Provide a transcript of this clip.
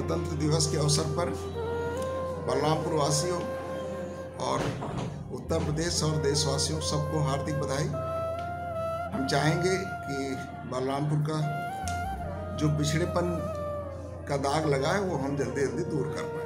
गणतंत्र दिवस के अवसर पर बलरामपुर वासियों और उत्तर प्रदेश और देशवासियों सबको हार्दिक बधाई। हम चाहेंगे कि बलरामपुर का जो पिछड़ेपन का दाग लगा है वो हम जल्दी जल्दी दूर कर पाएँ।